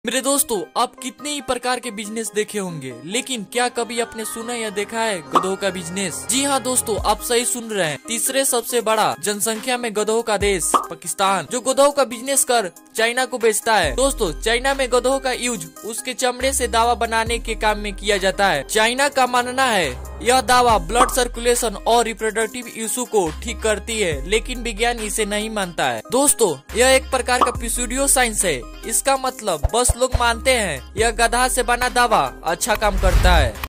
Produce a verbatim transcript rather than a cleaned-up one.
मेरे दोस्तों, आप कितने ही प्रकार के बिजनेस देखे होंगे, लेकिन क्या कभी आपने सुना या देखा है गधों का बिजनेस? जी हाँ दोस्तों, आप सही सुन रहे हैं। तीसरे सबसे बड़ा जनसंख्या में गधों का देश पाकिस्तान, जो गधों का बिजनेस कर चाइना को बेचता है। दोस्तों, चाइना में गधों का यूज उसके चमड़े से दावा बनाने के काम में किया जाता है। चाइना का मानना है यह दावा ब्लड सर्कुलेशन और रिप्रोडक्टिव इशू को ठीक करती है, लेकिन विज्ञान इसे नहीं मानता है। दोस्तों, यह एक प्रकार का प्यूसिडियो साइंस है। इसका मतलब बस लोग मानते हैं यह गधा से बना दावा अच्छा काम करता है।